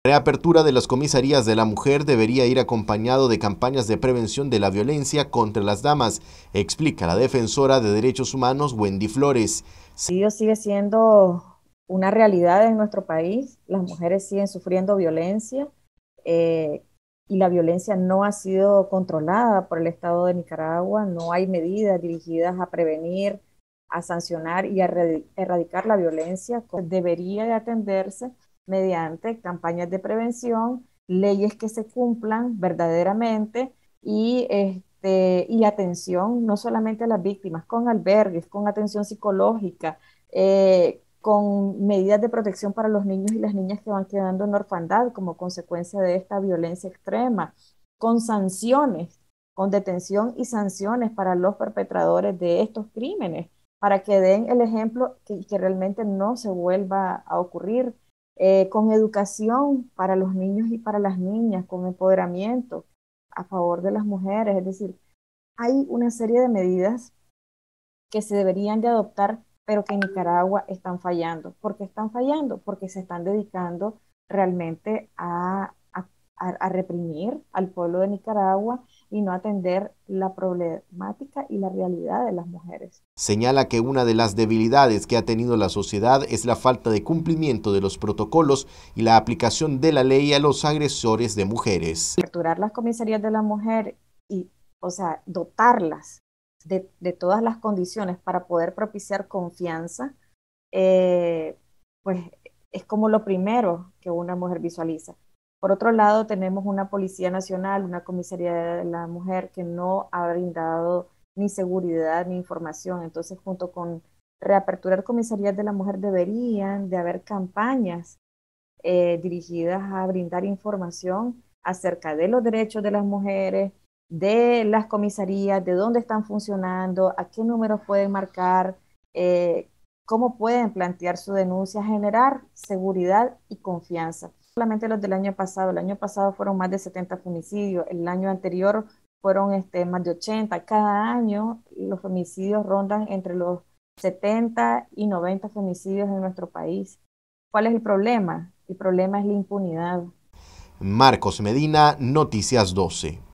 Reapertura de las comisarías de la mujer debería ir acompañado de campañas de prevención de la violencia contra las damas, explica la defensora de derechos humanos Wendy Flores. El sigue siendo una realidad en nuestro país. Las mujeres siguen sufriendo violencia eh, y la violencia no ha sido controlada por el Estado de Nicaragua. No hay medidas dirigidas a prevenir, a sancionar y a erradicar la violencia. Debería de atenderse mediante campañas de prevención, leyes que se cumplan verdaderamente y atención no solamente a las víctimas, con albergues, con atención psicológica, con medidas de protección para los niños y las niñas que van quedando en orfandad como consecuencia de esta violencia extrema, con sanciones, con detención y sanciones para los perpetradores de estos crímenes, para que den el ejemplo que realmente no se vuelva a ocurrir, con educación para los niños y para las niñas, con empoderamiento a favor de las mujeres. Es decir, hay una serie de medidas que se deberían de adoptar, pero que en Nicaragua están fallando. ¿Por qué están fallando? Porque se están dedicando realmente a reprimir al pueblo de Nicaragua y no atender la problemática y la realidad de las mujeres. Señala que una de las debilidades que ha tenido la sociedad es la falta de cumplimiento de los protocolos y la aplicación de la ley a los agresores de mujeres. Aperturar las comisarías de la mujer y, o sea, dotarlas de todas las condiciones para poder propiciar confianza, pues es como lo primero que una mujer visualiza. Por otro lado, tenemos una Policía Nacional, una Comisaría de la Mujer que no ha brindado ni seguridad ni información. Entonces, junto con reaperturar comisarías de la mujer, deberían de haber campañas dirigidas a brindar información acerca de los derechos de las mujeres, de las comisarías, de dónde están funcionando, a qué números pueden marcar, cómo pueden plantear su denuncia, generar seguridad y confianza. Solamente los del año pasado, el año pasado fueron más de 70 femicidios, el año anterior fueron más de 80. Cada año los femicidios rondan entre los 70 y 90 femicidios en nuestro país. ¿Cuál es el problema? El problema es la impunidad. Marcos Medina, Noticias 12.